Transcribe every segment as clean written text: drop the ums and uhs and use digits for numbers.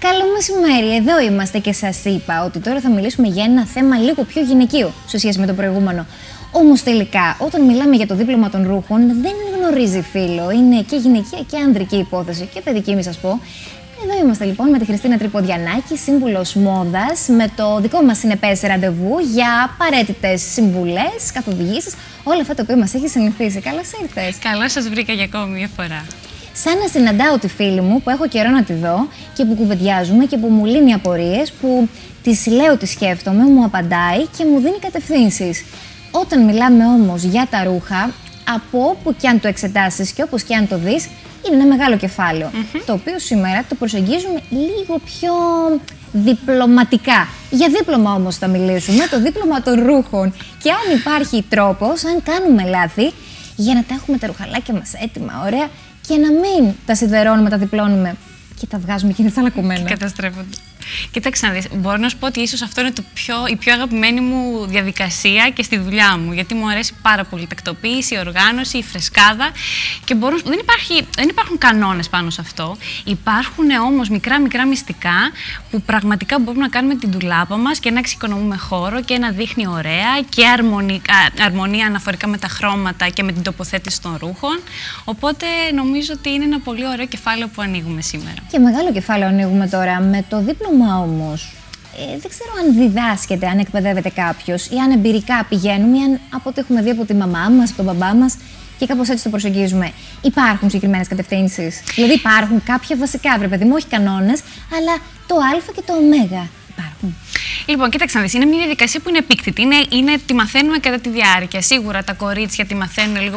Καλό μεσημέρι, εδώ είμαστε και σας είπα ότι τώρα θα μιλήσουμε για ένα θέμα λίγο πιο γυναικείο σε σχέση με το προηγούμενο. Όμως τελικά, όταν μιλάμε για το δίπλωμα των ρούχων, δεν γνωρίζει φύλο. Είναι και γυναικεία και ανδρική υπόθεση και παιδική, μη σας πω. Εδώ είμαστε λοιπόν με τη Χριστίνα Τριποδιανάκη, σύμβουλος μόδας, με το δικό μας συνεπές ραντεβού για απαραίτητες συμβουλές, καθοδηγήσεις, όλα αυτά τα οποία μας έχει συνηθίσει. Καλώς ήρθες. Καλώς σας βρήκα για ακόμη μια φορά. Σαν να συναντάω τη φίλη μου που έχω καιρό να τη δω και που κουβεντιάζουμε και που μου λύνει απορίες, που της λέω τι σκέφτομαι, μου απαντάει και μου δίνει κατευθύνσεις. Όταν μιλάμε όμως για τα ρούχα, από όπου και αν το εξετάσεις και όπως και αν το δεις, είναι ένα μεγάλο κεφάλαιο, το οποίο σήμερα το προσεγγίζουμε λίγο πιο διπλωματικά. Για δίπλωμα όμως θα μιλήσουμε, το δίπλωμα των ρούχων. Και αν υπάρχει τρόπος, αν κάνουμε λάθη, για να τα έχουμε τα ρουχαλάκια μας έτοιμα, ωραία, και να μην τα σιδερώνουμε, τα διπλώνουμε και τα βγάζουμε και είναι τσαλακωμένα. Και καταστρέφονται. Κοίταξε να δεις, μπορώ να σου πω ότι ίσως αυτό είναι η πιο αγαπημένη μου διαδικασία και στη δουλειά μου. Γιατί μου αρέσει πάρα πολύ η τακτοποίηση, η οργάνωση, η φρεσκάδα. Και δεν υπάρχουν κανόνες πάνω σε αυτό. Υπάρχουν όμως μικρά μυστικά που πραγματικά μπορούμε να κάνουμε την ντουλάπα μας και να εξοικονομούμε χώρο και να δείχνει ωραία και αρμονία αναφορικά με τα χρώματα και με την τοποθέτηση των ρούχων. Οπότε νομίζω ότι είναι ένα πολύ ωραίο κεφάλαιο που ανοίγουμε σήμερα. Και μεγάλο κεφάλαιο ανοίγουμε τώρα με το δίπλωμα όμως. Δεν ξέρω αν διδάσκεται, αν εκπαιδεύεται κάποιος ή αν εμπειρικά πηγαίνουμε ή αν από ό,τι έχουμε δει από τη μαμά μας, από τον μπαμπά μας και κάπως έτσι το προσεγγίζουμε. Υπάρχουν συγκεκριμένες κατευθύνσεις? Δηλαδή υπάρχουν κάποια βασικά, βρε παιδί μου, όχι κανόνες, αλλά το Α και το Ω υπάρχουν. Λοιπόν, κοίταξε να δεις, είναι μια διαδικασία που είναι επίκτητη. Είναι τι μαθαίνουμε κατά τη διάρκεια. Σίγουρα τα κορίτσια τη μαθαίνουν λίγο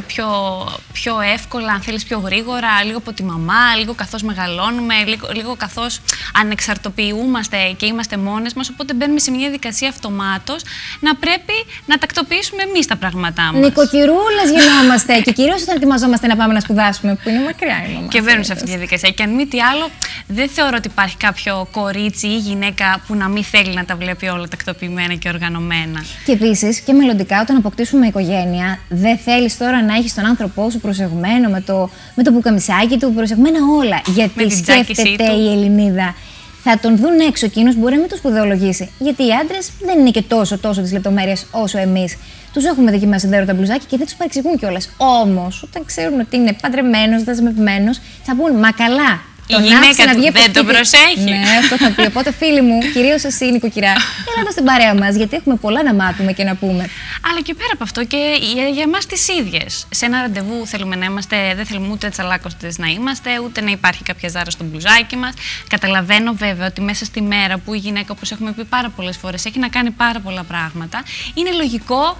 πιο εύκολα, αν θέλεις πιο γρήγορα, λίγο από τη μαμά, λίγο καθώς μεγαλώνουμε, λίγο καθώς ανεξαρτοποιούμαστε και είμαστε μόνες μας. Οπότε μπαίνουμε σε μια διαδικασία αυτομάτως να πρέπει να τακτοποιήσουμε εμείς τα πράγματά μας. Νοικοκυρούλες γινόμαστε και κυρίως όταν ετοιμαζόμαστε να πάμε να σπουδάσουμε, που είναι μακριά η μαμά. Και μπαίνουμε σε αυτή τη διαδικασία. Και αν μη τι άλλο, δεν θεωρώ ότι υπάρχει κάποιο κορίτσι ή γυναίκα που να μην θέλει να τα βλέπει όλα τακτοποιημένα και οργανωμένα. Και επίσης και μελλοντικά, όταν αποκτήσουμε οικογένεια, δεν θέλεις τώρα να έχεις τον άνθρωπό σου προσεγμένο με το πουκαμισάκι του, προσεγμένα όλα. Γιατί σκέφτεται η Ελληνίδα. Θα τον δουν έξω εκείνους, μπορεί να μην το σπουδαιολογήσει. Γιατί οι άντρες δεν είναι και τόσο τις λεπτομέρειες όσο εμείς. Τους έχουμε δοκιμάσει τα μπλουζάκι και δεν τους παρεξηγούν κιόλας. Όμως, όταν ξέρουν ότι είναι παντρεμένος, δεσμευμένος, θα πούν μα καλά. Η γυναίκα του δεν τον προσέχει. Ναι, αυτό θα πει. Οπότε, φίλοι μου, κυρίως εσύ, νοικοκυρά, έλα εδώ στην παρέα μας, γιατί έχουμε πολλά να μάθουμε και να πούμε. Αλλά και πέρα από αυτό, και για εμάς τις ίδιες. Σε ένα ραντεβού θέλουμε να είμαστε, δεν θέλουμε ούτε τσαλάκωστες να είμαστε, ούτε να υπάρχει κάποια ζάρα στο μπλουζάκι μας. Καταλαβαίνω βέβαια ότι μέσα στη μέρα που η γυναίκα, όπως έχουμε πει πάρα πολλές φορές, έχει να κάνει πάρα πολλά πράγματα, είναι λογικό.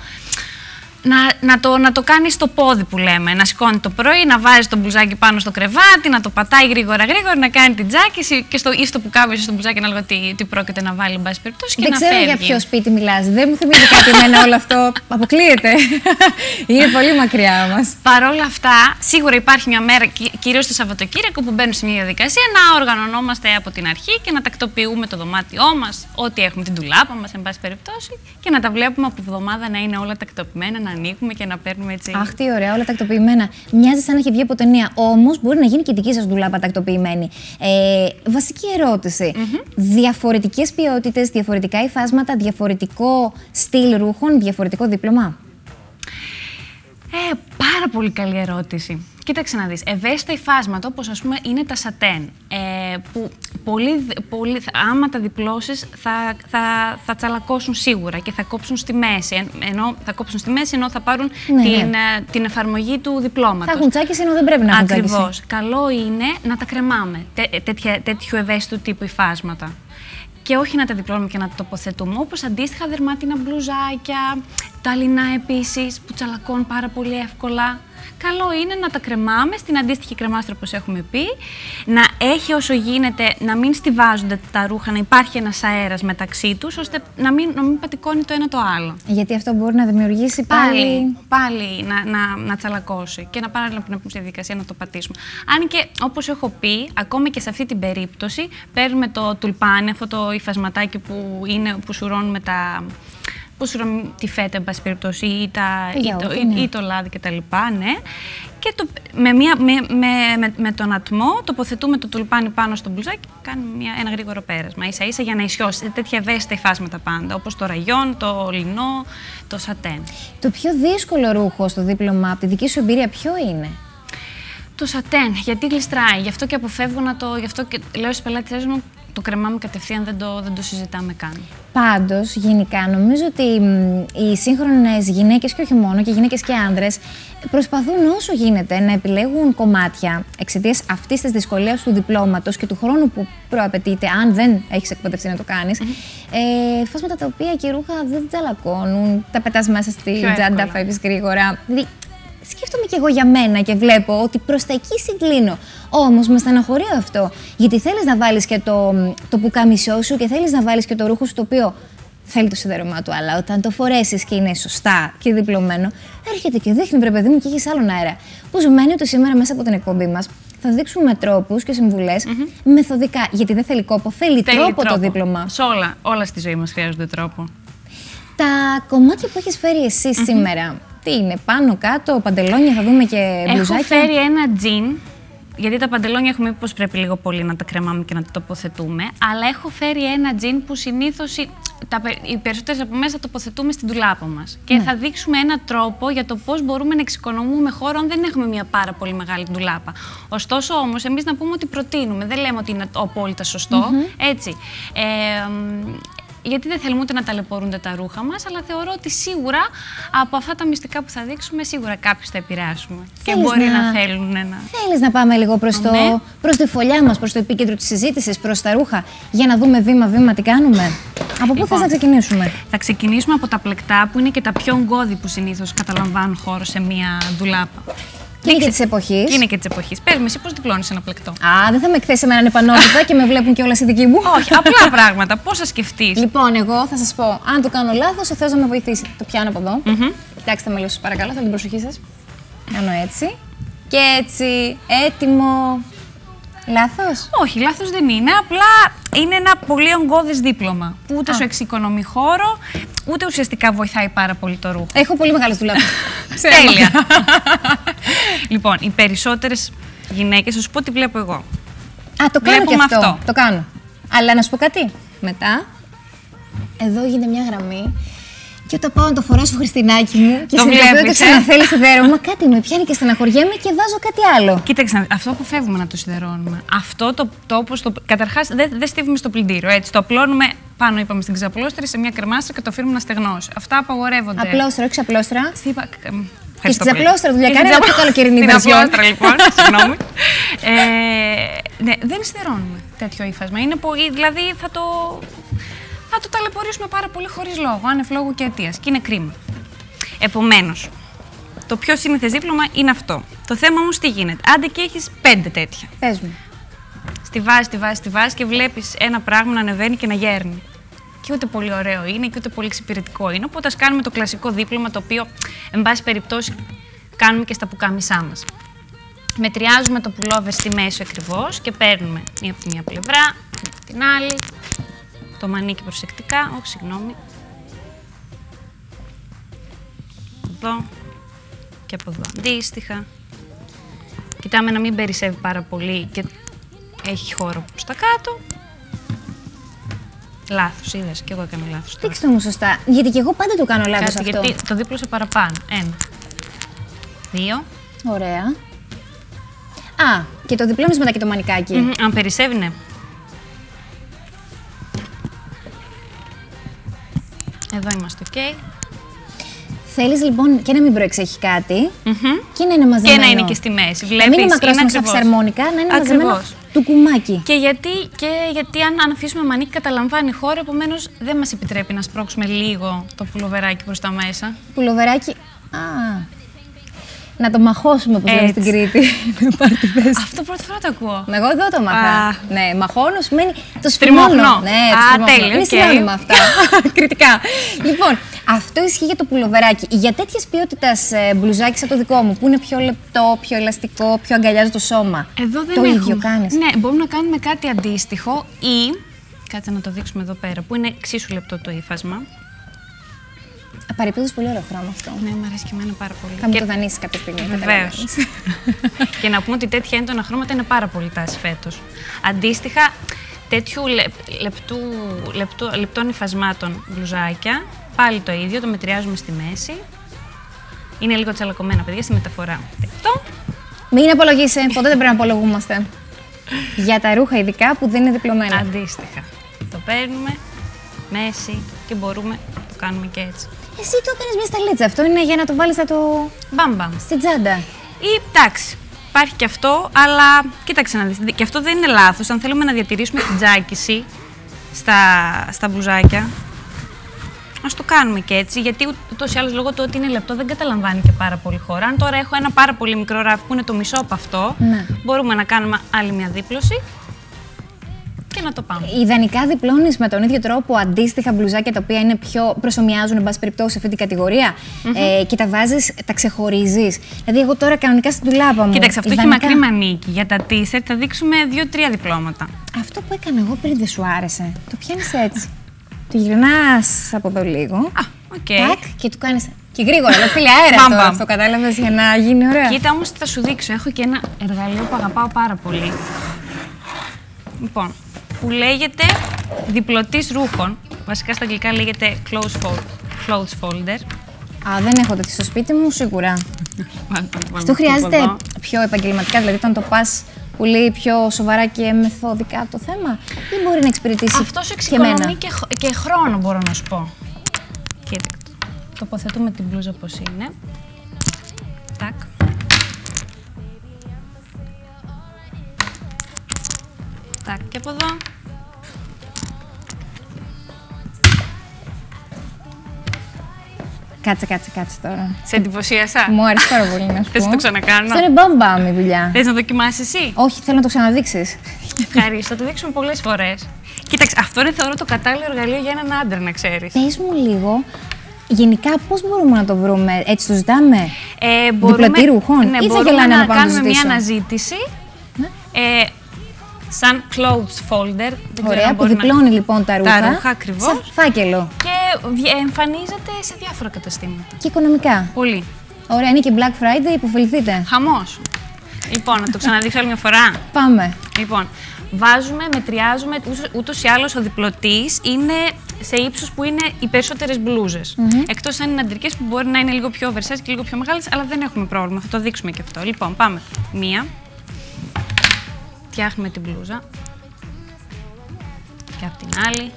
Να το κάνει στο πόδι που λέμε. Να σηκώνει το πρωί, να βάζει το μπλουζάκι πάνω στο κρεβάτι, να το πατάει γρήγορα, να κάνει την τζάκιση και στο πουκάμισο, στο μπλουζάκι, ανάλογα τι πρόκειται να βάλει, εν πάση περιπτώσει. Δεν ξέρω για ποιο σπίτι μιλάς. Δεν μου θυμίζει κάτι εμένα όλο αυτό. Αποκλείεται. Είναι πολύ μακριά μας. Παρ' όλα αυτά, σίγουρα υπάρχει μια μέρα, κυρίως το Σαββατοκύριακο, που μπαίνουμε σε μια διαδικασία να οργανωνόμαστε από την αρχή και να τακτοποιούμε το δωμάτιό μας, ό,τι έχουμε, την ντουλάπα μας, εν πάση περιπτώσει, και να τα βλέπουμε από εβδομάδα να είναι όλα τακτοποιημένα, να ανοίγουμε και να παίρνουμε έτσι. Αχ, τι ωραία, όλα τακτοποιημένα. Μοιάζει σαν να έχει βγει από ταινία. Όμως μπορεί να γίνει και η δική σας ντουλάπα τακτοποιημένη. Βασική ερώτηση. Διαφορετικές ποιότητες, διαφορετικά υφάσματα, διαφορετικό στυλ ρούχων, διαφορετικό δίπλωμα? Πάρα πολύ καλή ερώτηση. Κοίταξε να δεις, ευαίσθητα υφάσματα όπως ας πούμε είναι τα σατέν, που άμα τα διπλώσεις θα τσαλακώσουν σίγουρα και θα κόψουν στη μέση, ενώ θα πάρουν την εφαρμογή του διπλώματος. Θα έχουν τσάκιση ενώ δεν πρέπει να έχουν τσάκιση. Ακριβώς. Καλό είναι να τα κρεμάμε, τέτοιου ευαίσθητου τύπου υφάσματα. Και όχι να τα διπλώνουμε και να τα τοποθετούμε, όπως αντίστοιχα δερμάτινα μπλουζάκια, τα λινά επίσης που τσαλακώνουν πάρα πολύ εύκολα. Καλό είναι να τα κρεμάμε στην αντίστοιχη κρεμάστρα όπως έχουμε πει, να έχει όσο γίνεται, να μην στιβάζονται τα ρούχα, να υπάρχει ένας αέρας μεταξύ τους, ώστε να μην πατικώνει το ένα το άλλο. Γιατί αυτό μπορεί να δημιουργήσει πάλι να τσαλακώσει και να πάμε να πούμε στη διαδικασία να το πατήσουμε. Αν και όπως έχω πει, ακόμα και σε αυτή την περίπτωση, παίρνουμε το τουλπάνι, αυτό το υφασματάκι που σουρώνουμε τη φέτα, εν πάση περιπτώσει, ή το λάδι κτλ. Ναι. και με τον ατμό τοποθετούμε το τουλπάνι πάνω στο μπλουζάκι και κάνουμε ένα γρήγορο πέρασμα. Ίσα-ίσα για να ισιώσει. Τέτοια ευαίσθητα υφάσματα πάντα, όπως το ραγιόν, το λινό, το σατέν. Το πιο δύσκολο ρούχο στο δίπλωμα, από τη δική σου εμπειρία, ποιο είναι? Το σατέν, γιατί γλιστράει. Γι' αυτό και αποφεύγω γι' αυτό και λέω στους πελάτες μου, το κρεμάμε κατευθείαν, δεν το συζητάμε καν. Πάντως, γενικά, νομίζω ότι οι σύγχρονες γυναίκες, και όχι μόνο, και γυναίκες και άνδρες, προσπαθούν όσο γίνεται να επιλέγουν κομμάτια εξαιτίας αυτής της δυσκολίας του διπλώματος και του χρόνου που προαπαιτείται, αν δεν έχεις εκπαιδευτεί να το κάνεις. Φάσματα τα οποία και ρούχα δεν τσαλακώνουν, τα πετάς μέσα στη τσάντα, φεύγεις γρήγορα. Δηλαδή, σκέφτομαι κι εγώ για μένα και βλέπω ότι προς τα εκεί συγκλίνω. Όμως με στεναχωρεί αυτό. Γιατί θέλεις να βάλεις και το πουκάμισό σου και θέλεις να βάλεις και το ρούχο σου το οποίο θέλει το σιδέρωμά του. Αλλά όταν το φορέσεις και είναι σωστά και διπλωμένο, έρχεται και δείχνει, βρε παιδί μου, και έχεις άλλον αέρα. Που σημαίνει ότι σήμερα μέσα από την εκπομπή μας θα δείξουμε τρόπους και συμβουλές μεθοδικά. Γιατί δεν θέλει κόπο, θέλει τρόπο το δίπλωμα. Σε όλα στη ζωή μας χρειάζονται τρόπο. Τα κομμάτια που έχεις φέρει εσύ σήμερα. Τι είναι, πάνω, κάτω, παντελόνια, θα δούμε και μπλουζάκια. Έχω φέρει ένα τζιν, γιατί τα παντελόνια έχουμε πει πως πρέπει λίγο πολύ να τα κρεμάμε και να τα τοποθετούμε, αλλά έχω φέρει ένα τζιν που συνήθως οι περισσότερες από μέσα τοποθετούμε στην ντουλάπα μας. Και θα δείξουμε έναν τρόπο για το πώς μπορούμε να εξοικονομούμε χώρο αν δεν έχουμε μια πάρα πολύ μεγάλη ντουλάπα. Ωστόσο όμως, εμείς να πούμε ότι προτείνουμε, δεν λέμε ότι είναι απόλυτα σωστό, έτσι. Γιατί δεν θέλουμε ούτε να ταλαιπωρούνται τα ρούχα μας, αλλά θεωρώ ότι σίγουρα από αυτά τα μυστικά που θα δείξουμε, σίγουρα κάποιους θα επηρεάσουμε. Και μπορεί να θέλουν να... Θέλεις να πάμε λίγο προς τη φωλιά μας, προς το επίκεντρο της συζήτησης, προς τα ρούχα, για να δούμε βήμα-βήμα τι κάνουμε? Από πού θες να ξεκινήσουμε? Θα ξεκινήσουμε από τα πλεκτά, που είναι και τα πιο ογκώδη που συνήθως καταλαμβάνουν χώρο σε μία ντουλάπα. Είναι και τη εποχή. Είναι και τη εποχή. Πες με, εσύ πώς διπλώνεις ένα πλεκτό? Δεν θα με εκθέσει με έναν επανόρθωτα και με βλέπουν κιόλας οι δικοί μου. Όχι, απλά πράγματα. Πώς θα σκεφτείς? Λοιπόν, εγώ θα σας πω, αν το κάνω λάθος, ο Θεός να με βοηθήσει. Το πιάνω από εδώ. Κοιτάξτε με λίγο, σας παρακαλώ, θέλω την προσοχή σας. Κάνω έτσι. Και έτσι. Έτοιμο. Λάθος? Όχι, λάθος δεν είναι. Απλά είναι ένα πολύ ογκώδες δίπλωμα. Που ούτε σου εξοικονομεί χώρο, ούτε ουσιαστικά βοηθάει πάρα πολύ το ρούχο. Έχω πολύ μεγάλες δουλάπες. Τέλεια. Λοιπόν, οι περισσότερες γυναίκες, θα σου πω τι βλέπω εγώ. Το κάνω και αυτό. Το κάνω. Αλλά να σου πω κάτι. Μετά, εδώ γίνεται μια γραμμή. Και όταν πάω να το φοράω στο Χριστινάκι μου και συνειδητοποιώ ότι ξαναθέλει σιδέρωμα, κάτι με πιάνει και στεναχωριέμαι και βάζω κάτι άλλο. Κοίταξε, αυτό που φεύγουμε να το σιδερώνουμε. Αυτό όπως καταρχάς δεν στίβουμε στο πλυντήριο. Έτσι, το απλώνουμε πάνω, είπαμε, στην ξαπλώστρα, σε μια κρεμάστρα και το αφήνουμε να στεγνώσει. Αυτά απαγορεύονται. Απλώστρα, όχι ξαπλώστρα. Και στην ξαπλώστρα δουλειά κάνει, αλλά πιο καλοκαιρινή βερσιόν. Στην ξαπλώστρα, λοιπόν, συγγνώμη. Ναι, δεν σιδερώνουμε τέτοιο ύφασμα. Δηλαδή θα το ταλαιπωρήσουμε πάρα πολύ χωρίς λόγο, άνευ λόγου και αιτίας. Και είναι κρίμα. Επομένως, το πιο σύνηθες δίπλωμα είναι αυτό. Το θέμα όμως τι γίνεται? Άντε και έχεις 5 τέτοια. Πες μου. Στη βάζεις και βλέπεις ένα πράγμα να ανεβαίνει και να γέρνει. Και ούτε πολύ ωραίο είναι και ούτε πολύ εξυπηρετικό είναι. Οπότε ας κάνουμε το κλασικό δίπλωμα, το οποίο, εν πάση περιπτώσει, κάνουμε και στα πουκάμισά μας. Μετριάζουμε το πουλόβερ στη μέση ακριβώς και παίρνουμε μία από τη μία πλευρά, από την άλλη. Το μανίκι προσεκτικά, όχι συγγνώμη. Εδώ και από εδώ αντίστοιχα. Κοιτάμε να μην περισσεύει πάρα πολύ και έχει χώρο προς τα κάτω. Λάθος, είδες, και εγώ έκανα λάθος. Δείξτε μου σωστά, γιατί και εγώ πάντα το κάνω λάθος αυτό. Γιατί το δίπλωσα παραπάνω. 1, 2. Ωραία. Και το διπλώνεις μετά και το μανικάκι. Αν περισσεύει, ναι. Εδώ είμαστε, ok. Θέλεις λοιπόν και να μην προεξέχει κάτι και να είναι μαζεμένο. Και να είναι και στη μέση. Βλέπεις, να μην είναι μακρόστιμο στα φυσαρμόνικα, να είναι μαζεμένο του κουμάκι. Και γιατί αν αφήσουμε μανίκι καταλαμβάνει χώρο, επομένως δεν μας επιτρέπει να σπρώξουμε λίγο το πουλοβεράκι προς τα μέσα. Πουλοβεράκι. Να το μαχώσουμε, όπως λέμε στην Κρήτη. Αυτό πρώτη φορά το ακούω. Εγώ εδώ το μαθα. Ναι, μαχώνω σημαίνει το στριμώχνω. Ναι, το στριμώχνω. Είναι συνώνυμα αυτά. Κριτικά. Λοιπόν, αυτό ισχύει για το πουλοβεράκι. Για τέτοιες ποιότητας μπλουζάκι σαν το δικό μου, που είναι πιο λεπτό, πιο ελαστικό, πιο αγκαλιάζει το σώμα. Εδώ δεν το ίδιο κάνεις? Ναι, μπορούμε να κάνουμε κάτι αντίστοιχο ή. Κάτσε να το δείξουμε εδώ πέρα, που είναι εξίσου λεπτό το ύφασμα. Παρεπίδος, πολύ ωραίο χρώμα αυτό. Ναι, μου αρέσει και εμένα πάρα πολύ. Θα μου το δανείσεις κάποια στιγμή. Βεβαίως. Και να πούμε ότι τέτοια έντονα χρώματα είναι πάρα πολύ τάση φέτος. Αντίστοιχα, τέτοιου λεπτών υφασμάτων μπλουζάκια, πάλι το ίδιο, το μετριάζουμε στη μέση. Είναι λίγο τσαλακωμένα, παιδιά, στη μεταφορά. Αυτό. Μην απολογείσαι, ποτέ δεν πρέπει να απολογούμαστε. Για τα ρούχα ειδικά που δεν είναι διπλωμένα. Αντίστοιχα. Το παίρνουμε, μέση και μπορούμε να το κάνουμε και έτσι. Εσύ το έκανες μια σταλίτσα. Αυτό είναι για να το βάλεις Μπαμ. στην τσάντα. Ή εντάξει, υπάρχει και αυτό, αλλά κοίταξε να δεις. Και αυτό δεν είναι λάθος. Αν θέλουμε να διατηρήσουμε την τζάκιση στα μπλουζάκια, ας το κάνουμε και έτσι. Γιατί ούτως ή άλλως λόγω του ότι είναι λεπτό δεν καταλαμβάνει και πάρα πολύ χώρα. Αν τώρα έχω ένα πάρα πολύ μικρό ράφι που είναι το μισό από αυτό, ναι, μπορούμε να κάνουμε άλλη μια δίπλωση. Και να το πάμε. Ιδανικά διπλώνεις με τον ίδιο τρόπο αντίστοιχα μπλουζάκια τα οποία είναι πιο προσομοιάζουν, εν πάση περιπτώσει, σε αυτή την κατηγορία και τα βάζεις, τα ξεχωρίζεις. Δηλαδή, εγώ τώρα κανονικά στην τουλάπα μου. Κοίταξε, αυτό έχει μακρύ μανίκι. Για τα t-shirt θα δείξουμε 2-3 διπλώματα. Αυτό που έκανα εγώ πριν δεν σου άρεσε. Το πιάνεις έτσι. Το γυρνάς από εδώ λίγο. Οκ. Τάκ, και του κάνεις. Και γρήγορα, λέω φίλε αέρα τώρα. Αυτό κατάλαβες για να γίνει ωραία. Κοίτα όμως τι θα σου δείξω. Έχω και ένα εργαλείο που αγαπάω πάρα πολύ. Λοιπόν, που λέγεται διπλωτής ρούχων. Βασικά στα αγγλικά λέγεται clothes folder. Δεν έχω τέτοιο στο σπίτι μου, σίγουρα. Αυτό χρειάζεται πιο επαγγελματικά, δηλαδή όταν το πας πολύ πιο σοβαρά και μεθοδικά το θέμα, ή μπορεί να εξυπηρετήσει. Αυτό σου εξοικονομεί και χρόνο, μπορώ να σου πω. Κοίτα, τοποθετούμε την μπλούζα όπως είναι. Τάκ. Τάκ και από εδώ. Κάτσε τώρα. Σε εντυπωσίασα. Μου αρέσει πάρα πολύ να σου πω. Θες να το ξανακάνω. Αυτό είναι μπαμπαμ η δουλειά. Θες να δοκιμάσεις εσύ. Όχι, θέλω να το ξαναδείξεις. Ευχαριστώ, θα το δείξουμε πολλές φορές. Κοίταξε, αυτό είναι θεωρώ το κατάλληλο εργαλείο για έναν άντρα, να ξέρεις. Πες μου λίγο, γενικά πώς μπορούμε να το βρούμε, έτσι το ζητάμε, διπλωτή ρούχων, ναι, ή θα γελάνε να κάνουμε μια αναζήτηση, ναι, σαν clothes folder. Ωραία, που διπλώνει λοιπόν τα ρούχα, ακριβώς, σαν φάκελο. Και εμφανίζεται σε διάφορα καταστήματα. Και οικονομικά. Πολύ. Ωραία, είναι και Black Friday, υποφεληθείτε. Χαμός. Λοιπόν, να το ξαναδείξω άλλη μια φορά. Πάμε. Λοιπόν, βάζουμε, μετριάζουμε, ούτως ή άλλως ο διπλωτής είναι σε ύψος που είναι οι περισσότερες μπλούζες. Εκτός αν είναι αντρικές που μπορεί να είναι λίγο πιο oversize και λίγο πιο μεγάλες, αλλά δεν έχουμε πρόβλημα, θα το δείξουμε και αυτό. Λοιπόν, πάμε. Μία. Φτιάχνουμε την μπλούζα. Και απ' την άλλη.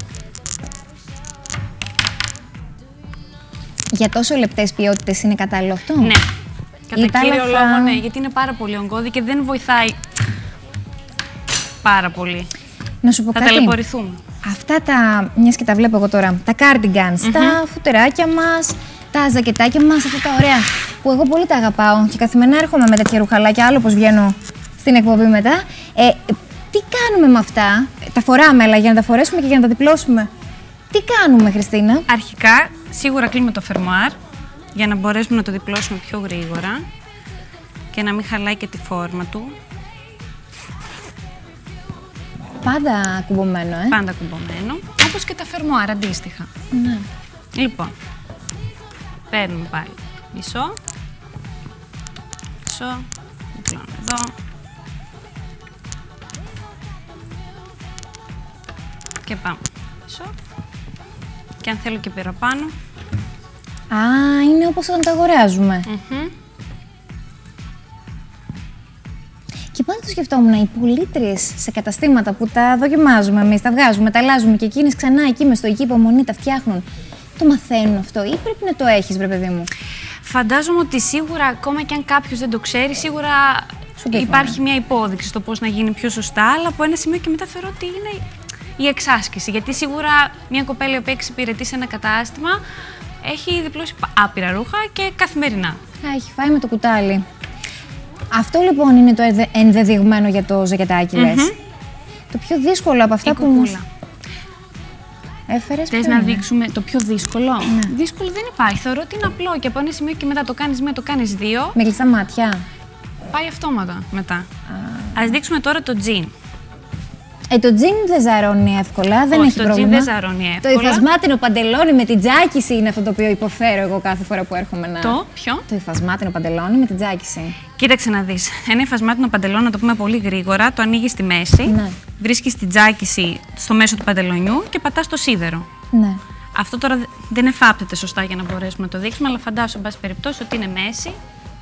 Για τόσο λεπτές ποιότητες είναι κατάλληλο αυτό? Ναι. Κατά κύριο λόγο, ναι, γιατί είναι πάρα πολύ ογκώδη και δεν βοηθάει πάρα πολύ. Να σου πω θα κάτι. ταλαιπωρηθούμε. Αυτά τα, μιας και τα βλέπω εγώ τώρα, τα cardigans, τα φουτεράκια μας, τα ζακετάκια μας, αυτά τα ωραία, που εγώ πολύ τα αγαπάω και καθημερινά έρχομαι με τέτοια ρουχαλάκια, άλλο πως βγαίνω στην εκπομπή μετά. Τι κάνουμε με αυτά, τα φοράμε, αλλά για να τα φορέσουμε και για να τα διπλώσουμε. Τι κάνουμε, Χριστίνα? Αρχικά, σίγουρα κλείνουμε το φερμοάρ για να μπορέσουμε να το διπλώσουμε πιο γρήγορα και να μην χαλάει και τη φόρμα του. Πάντα κουμπωμένο, Πάντα κουμπωμένο, όπως και τα φερμοάρ αντίστοιχα. Ναι. Λοιπόν, παίρνουμε πάλι μισό, διπλώνω εδώ. Και πάμε μισό. Και αν θέλω και παραπάνω. Είναι όπως όταν τα αγοράζουμε. Και πάντα το σκεφτόμουν, οι πολίτριες σε καταστήματα που τα δοκιμάζουμε εμείς, τα βγάζουμε, τα αλλάζουμε και εκείνες ξανά εκεί με στοική υπομονή τα φτιάχνουν. Το μαθαίνουν αυτό ή πρέπει να το έχεις, βρε παιδί μου? Φαντάζομαι ότι σίγουρα, ακόμα και αν κάποιος δεν το ξέρει, σίγουρα υπάρχει μια υπόδειξη στο πώς να γίνει πιο σωστά, αλλά από ένα σημείο και μετά θεωρώ ότι είναι η εξάσκηση. Γιατί σίγουρα μια κοπέλα που εξυπηρετεί σε ένα κατάστημα έχει διπλώσει άπειρα ρούχα και καθημερινά. Έχει φάει με το κουτάλι. Αυτό λοιπόν είναι το ενδεδειγμένο για το ζακετάκι, λες. Το πιο δύσκολο από αυτά που μας έφερες. Θες να δείξουμε το πιο δύσκολο? Ναι. Δύσκολο δεν υπάρχει. Θεωρώ ότι είναι απλό και από ένα σημείο και μετά το κάνεις μία, το κάνεις δύο. Με κλειστά μάτια. Πάει αυτόματα μετά. Ας δείξουμε τώρα το τζιν. Το τζιν δεν ζαρώνει εύκολα, δεν έχει πρόβλημα. Το τζιν δεν ζαρώνει εύκολα. Το υφασμάτινο παντελόνι με την τζάκιση είναι αυτό το οποίο υποφέρω εγώ κάθε φορά που έρχομαι να. Το ποιο? Το υφασμάτινο παντελόνι με την τζάκιση. Κοίταξε να δεις. Ένα υφασμάτινο παντελόνι, να το πούμε πολύ γρήγορα, το ανοίγεις στη μέση, Ναι. βρίσκεις την τζάκιση στο μέσο του παντελονιού και πατάς το σίδερο. Ναι. Αυτό τώρα δεν εφάπτεται σωστά για να μπορέσουμε να το δείξουμε, αλλά φαντάσου, εν πάση περιπτώσει, ότι είναι μέση.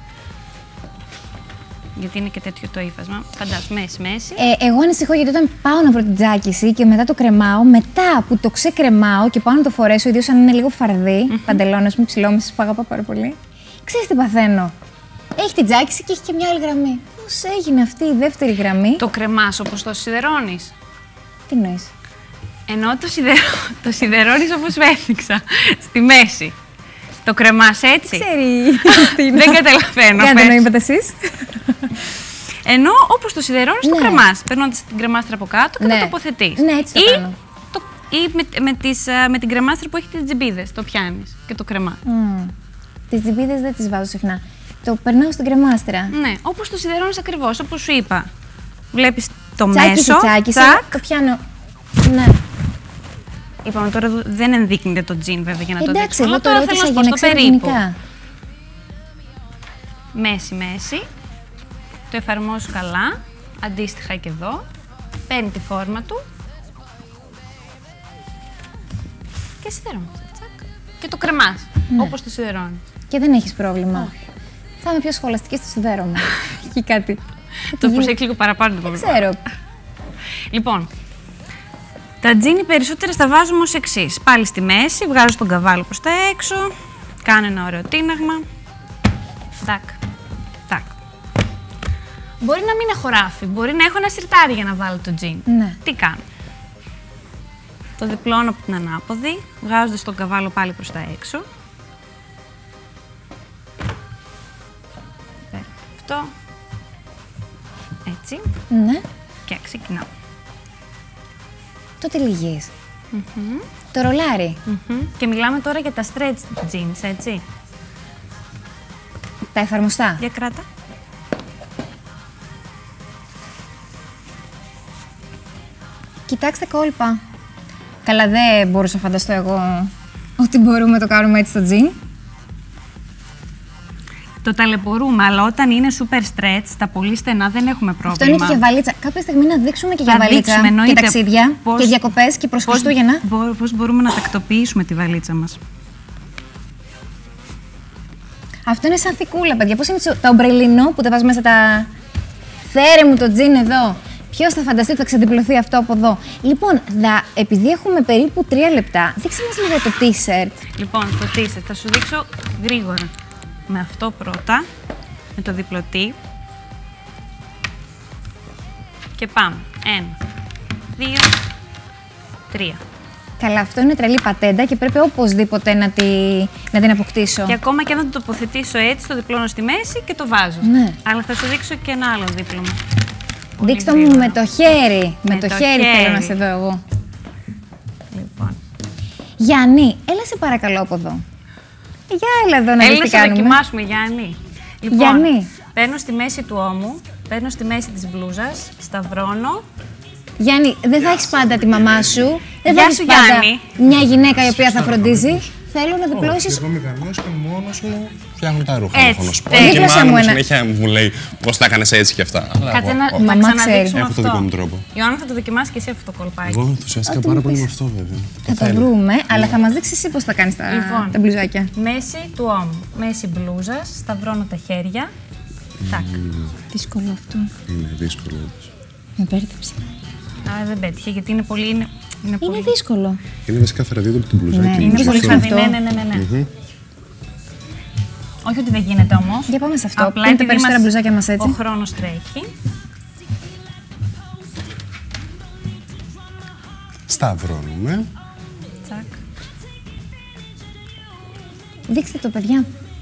Γιατί είναι και τέτοιο το ύφασμα. Φαντάσου, μέση. Εγώ ανησυχώ γιατί όταν πάω να βρω την τζάκιση και μετά το κρεμάω, μετά που το ξεκρεμάω και πάω να το φορέσω, ιδίως αν είναι λίγο φαρδί, παντελόνι μου ψηλόμεσης που αγαπάω πάρα πολύ. Ξέρεις τι παθαίνω? Έχει την τζάκιση και έχει και μια άλλη γραμμή. Πώς έγινε αυτή η δεύτερη γραμμή? Το κρεμάς όπως το σιδερώνεις. Τι νοείς? Ενώ το σιδερώνεις όπως σου έθιξα, στη μέση. Το κρεμάς έτσι. Ξέρει. Δεν καταλαβαίνω. Κάντε να είπατε εσείς. Ενώ όπως το σιδερώνεις, Ναι. το κρεμάς. Παίρνοντας την κρεμάστρα από κάτω και Ναι. το τοποθετείς. Ναι, έτσι το κάνω. Ή με την κρεμάστρα που έχει τις τζιμπίδες, το πιάνεις και το κρεμάς. Τις τζιμπίδες δεν τις βάζω συχνά. Το περνάω στην κρεμάστρα. Ναι, όπως το σιδερώνεις ακριβώς, όπως σου είπα. Βλέπεις το Τσάκιση, μέσο, τσάκιση, το πιάνω. Ναι. Είπαμε τώρα δεν ενδείκνυται το τζιν βέβαια για να το Εντάξει, δείξουμε. εγώ το Αλλά ρώτησα θέλω για να να σου πω στο ξέρω περίπου. γενικά. Μέση. Το εφαρμόζεις καλά, αντίστοιχα και εδώ. Παίρνει τη φόρμα του. Και σιδερώνεις. Τσακ. Και το κρεμάς, όπως το σιδερώνεις. Και δεν έχεις πρόβλημα. Θα είμαι πιο σχολαστική στο σιδέρωμα. Έχει κάτι. Το προσέχει λίγο παραπάνω το πρόβλημα. Ξέρω. Λοιπόν, τα τζίνι περισσότερες τα βάζουμε ως εξής. Πάλι στη μέση, βγάζω τον καβάλο προς τα έξω, κάνω ένα ωραίο τίναγμα. Τάκ, τάκ. Μπορεί να μην έχω ράφι, μπορεί να έχω ένα σιρτάρι για να βάλω το τζιν. Ναι. Τι κάνω? Το διπλώνω από την ανάποδη, βγάζοντας τον καβάλο πάλι προς τα έξω. Παίρνω αυτό. Έτσι. Ναι. Και ξεκινάω. Το τυλίγεις. Το ρολάρι. Και μιλάμε τώρα για τα stretch jeans, έτσι. Τα εφαρμοστά. Για κράτα. Κοιτάξτε κόλπα. Καλά, δεν μπορούσα να φανταστώ εγώ ότι μπορούμε να το κάνουμε έτσι στο τζιν. Το ταλαιπωρούμε, αλλά όταν είναι super stretch, τα πολύ στενά δεν έχουμε πρόβλημα. Αυτό είναι και για βαλίτσα. Κάποια στιγμή να δείξουμε και για Θα βαλίτσα. δείξουμε, Και εννοείται. ταξίδια Πώς- και διακοπές και προς Χριστούγεννα. Πώς μπορούμε να τακτοποιήσουμε τη βαλίτσα μας. Αυτό είναι σαν θικούλα, παιδιά. Πώς είναι το ομπρελινό που τα βάζει μέσα τα. Φέρε μου το τζιν εδώ. Ποιος θα φανταστεί ότι θα ξεδιπλωθεί αυτό από εδώ. Λοιπόν, επειδή έχουμε περίπου 3 λεπτά, δείξε μας λίγο το t-shirt. Λοιπόν, το t-shirt θα σου δείξω γρήγορα. Με αυτό πρώτα, με το διπλωτή. Και πάμε. 1, 2, 3. Καλά, αυτό είναι τρελή πατέντα και πρέπει οπωσδήποτε να την αποκτήσω. Και ακόμα και αν δεν το τοποθετήσω έτσι, το διπλώνω στη μέση και το βάζω. Ναι. Αλλά θα σου δείξω και ένα άλλο δίπλωμα. Δείξτε μου με το χέρι. Με το χέρι θέλω να σε δω εγώ. Λοιπόν. Γιάννη, έλα σε παρακαλώ από εδώ. Για έλα εδώ να δεις Έλα τι να κάνουμε. δοκιμάσουμε, Γιάννη. Λοιπόν, Γιάννη. παίρνω στη μέση του ώμου, παίρνω στη μέση της μπλούζας, σταυρώνω. Γιάννη, δεν θα έχεις πάντα τη μαμά σου. Δεν θα Γεια έχεις σου, πάντα Γιάννη. μια γυναίκα η οποία θα φροντίζει. Θέλω να διπλώσεις. Εγώ μηχανός και μόνος μου φτιάχνω τα ρούχα. Έτσι, έχω να σου πω. έτσι. Και η Δίπλωσα μάνα μου μου ένα. συνέχεια μου λέει πώς τα έκανες έτσι και αυτά. Αλλά Κάτσε εγώ- να όχι. Μαμά ξαναδείξουμε ξέρει. Έχω το αυτό. δικό μου τρόπο. Ιωάννα, θα το δοκιμάσεις και εσύ αυτό το κολπάκι. Εγώ ενθουσιάστηκα Ό,τι πάρα μου πολύ πεις. με αυτό, βέβαια. Θα το βρούμε, αλλά θα μας δείξεις εσύ πώς θα κάνεις Λοιπόν. τα μπλουζάκια. Μέση του ώμου, μέση μπλούζας, σταυρώνω τα χέρια. Τάκ. Δύσκολο αυτό. Είναι δύσκολο. όντως. Με μπέρδεψε. Άρα δεν πέτυχε γιατί είναι πολύ. Είναι πολύ. Είναι δύσκολο. Είναι βασικά φραδίδο από την μπλουζάκι. Ναι, μου, είναι σε πολύ αυτό. φραδί. Ναι. Όχι ότι δεν γίνεται όμως. Για πάμε σε αυτό. Απλά Είναι τα επειδή περισσότερα μπλουζάκια μας Ο έτσι. χρόνος τρέχει. Σταυρώνουμε. Τσακ. Δείξτε το, παιδιά.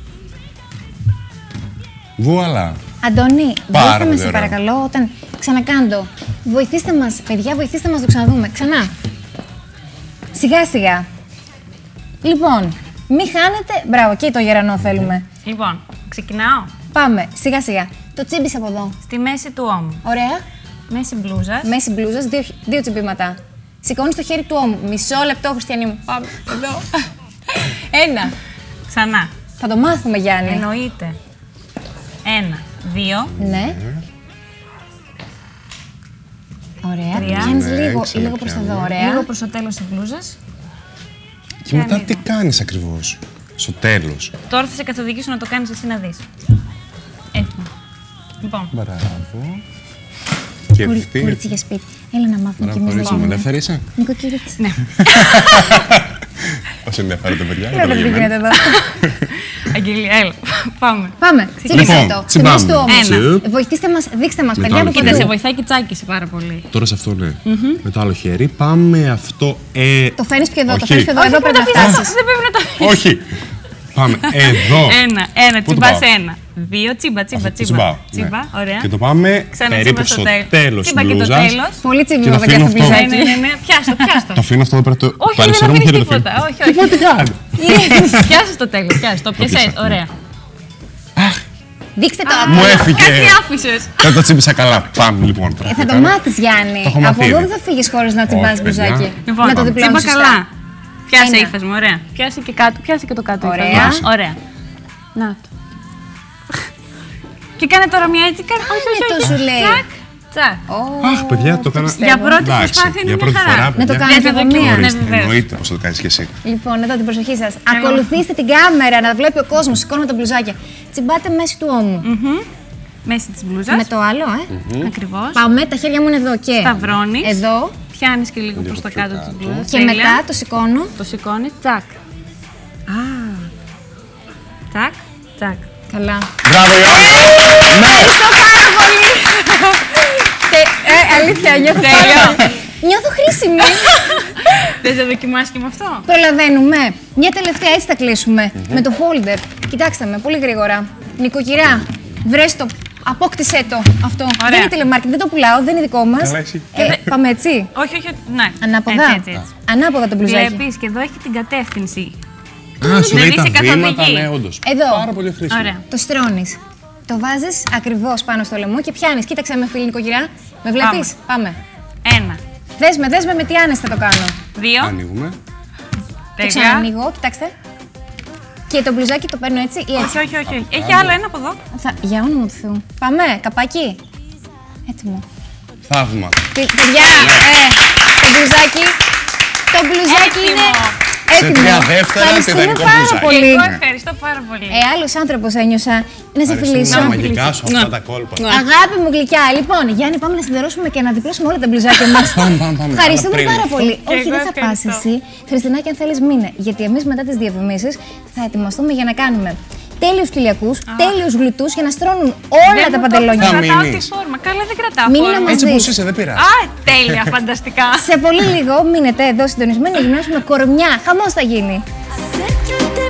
Βουαλά. Αντώνη, Πάρα βοήθαμε πολύ σε ωραία. παρακαλώ όταν ξανακάντω. Βοηθήστε μας, παιδιά, βοηθήστε μας να το ξαναδούμε. Ξανά. Σιγά σιγά. Λοιπόν, μη χάνετε. Μπράβο, και το γερανό θέλουμε. Λοιπόν, ξεκινάω. Πάμε, σιγά σιγά. Το τσίμπησε από εδώ. Στη μέση του ώμου. Ωραία. Μέση μπλούζας. Μέση μπλούζας, δύο τσιμπήματα. Σηκώνεις το χέρι του ώμου. Μισό λεπτό, Χριστιανή μου. Πάμε, εδώ. Ένα. Ξανά. Θα το μάθουμε, Γιάννη. Εννοείται. 1, 2. Ναι. Ωραία. Τρία. Πιάνεις Ναι, λίγο προς τα εδώ. Ωραία. Λίγο προς το τέλος της μπλούζας. Και μετά τι κάνεις ακριβώς, στο τέλος. Τώρα θα σε καθοδηγήσω να το κάνεις εσύ να δεις. Έτοιμο. Λοιπόν. Μπράβο. Και ευθύ. Κορίτσι για σπίτι. Έλα να μάθουμε κι εμείς. Παραχωρήσουμε, ελεύθερη είσαι. Νοικοκυρίτσι. Ναι. Όσο ενδιαφέρονται παιδιά. Έλα, παιδί, γίνεται εδώ. Αγγελία, έλα. Πάμε. Πάμε. Τσίμπησε Λοιπόν, το. τσιμπάμε. Στη μέση του ώμου. Τσιπ. Βοηθήστε μας, δείξτε μας, Με παιδιά, το από άλλο Κοίτα, παντού. σε βοηθάει και τσάκισε πάρα πολύ. Τώρα σε αυτό, ναι. Με το άλλο χέρι. Πάμε αυτό. Το φέρνεις πιο εδώ, το Όχι. φέρνεις πιο εδώ, εδώ πρέπει να φτάσεις. Δεν πρέπει να το. Όχι. Πάμε εδώ. Ένα, Πού το τσιμπάς πάω? ένα. 2, τσίμπα, Αυτό τσίμπα. τσιμπάω, Τσίμπα, ναι. ωραία. Και το πάμε Ξανά περίπου τσίμπα στο τέλος Τσίμπα της και το μπλούζας. τέλος. Πολύ Και τσίμπημα, το παιδιά, αφήνω στο αυτό. μπλουζάκι. Ναι. Πιάστο, πιάστο. Το αφήνω αυτό εδώ πέρα. Όχι, Το δεν αριστερό μου αφήνεις χέρι το τίποτα. αφήνω. Όχι, όχι. Τι κάνω. Πιάσε το τέλος, πιάσε. Το πιάσες, πιάσα, ναι. ωραία. Δείξτε το. Μου έφυγε. Κάτι άφησες. Δεν το τσίμπησα καλά. Πάμε λοιπόν. Θα το μάθεις, Γιάννη. Το έχω Από μάθει εδώ ήδη. δεν θα φύγεις χωρίς να τσιμπάς Όχι, παιδιά. μπλουζάκι. Λοιπόν, Να το διπλώνεις τσίμπα σωστά. καλά. Πιάσε Ένα. ύφασμα, ωραία. Πιάσε και κάτω, πιάσε και το κάτω. Ωραία. ύφασμα. Ωραία. Να το. Και κάνε τώρα μια έτσι. Κάνε. Όχι, όχι, το όχι. σου λέει. Τσακ, τσακ. Αχ, παιδιά, το έκανα. Για πρώτη Εντάξει, προσπάθεια είναι για μια πρώτη χαρά. φορά, Να το παιδιά. κάνεις Για από το μία. δοκιμάζω. Ορίστε, Ναι, βεβαίως. εννοείται πως θα το κάνεις και εσύ. Λοιπόν, εδώ την προσοχή σας. Ακολουθήστε την κάμερα να βλέπει ο κόσμος. Σηκώνουμε τα μπλουζάκια. Τσιμπάτε μέση του ώμου. Μέση της μπλούζας. Με το άλλο, Ακριβώς. Πάμε, τα χέρια μου είναι εδώ και. Σταυρώνεις. Εδώ. Πιάνεις και λίγο προς τα πιο κάτω της κάτω. μπλούζας. Και μετά το σηκώνω. Το σηκώνεις. Τσακ. Τσακ, τσακ. Καλά. Μπράβο, Ιωάννη! Ναι! Ευχαριστώ πάρα πολύ. Και, αλήθεια, νιώθω πάρα πολύ. Νιώθω χρήσιμη. Θες να δοκιμάσεις και με αυτό. Προλαβαίνουμε. Μια τελευταία, έτσι θα κλείσουμε. Με το folder. Κοιτάξτε με, πολύ γρήγορα. Νοικοκυρά, βρες το. Απόκτησέ το αυτό. Δεν είναι τηλεμάρκετ, δεν το πουλάω, δεν είναι δικό μας. Καλά, εσύ. Πάμε έτσι. Όχι, όχι, ναι. Ανάποδα. Έτσι. Ανάποδα το μπλουζάκι. Βλέπεις και εδώ έχει την κατεύθυνση. Α, σου λέει Δηλαδή τα σε βήματα, καθοδηγεί. ναι, όντως. Εδώ. Πάρα πολύ χρήσιμο. Ωραία. Το στρώνεις. Το βάζεις ακριβώς πάνω στο λαιμό και πιάνεις. Κοίταξε με, φίλη νοικοκυρά. Με βλέπεις. Πάμε. 1, Δες με με τι άνεση θα το κάνω. 2, Ανοίγουμε. Το ξανανοίγω, κοιτάξτε. Και το μπλουζάκι το παίρνω έτσι ή έτσι. όχι. Έχει άλλο ένα από εδώ. Για όνομα του Θεού. Πάμε, καπάκι. Έτοιμο. Θαύμα. Παιδιά, το μπλουζάκι. Το μπλουζάκι Έτοιμο. είναι Σε έτοιμο. 3 δεύτερα Ευχαριστούμε ιδανικό πάρα μπλουζάκι. πολύ. Εγώ ευχαριστώ πάρα πολύ. Άλλος άνθρωπος ένιωσα. Να σε Αρέσουν φιλήσω. τα μαγικά σου αυτά τα κόλπα. Αγάπη μου γλυκιά. Λοιπόν, Γιάννη, πάμε να συνδερώσουμε και να διπλώσουμε όλα τα μπλουζάκια μας. Πάμε. Ευχαριστούμε Αλλά πριν. πάρα πολύ. Και Όχι, εγώ δεν θα πας ευχαριστώ. εσύ. Χριστινάκη, αν θέλεις, μείνε. Γιατί εμείς μετά τις διαφημίσεις θα ετοιμαστούμε για να κάνουμε τέλειους κοιλιακούς, τέλειους γλουτούς για να στρώνουν όλα τα παντελόνια. Θα Δεν κρατάω τη μείνεις. φόρμα. Καλά, δεν κρατάω Μείνει να φόρμα. μας Έτσι δεις. πως είσαι, δεν πειράζει. Α, τέλεια, φανταστικά. Σε πολύ λίγο μείνετε εδώ συντονισμένοι να γυμνάσουμε κορμιά. Χαμός θα γίνει. I said you did.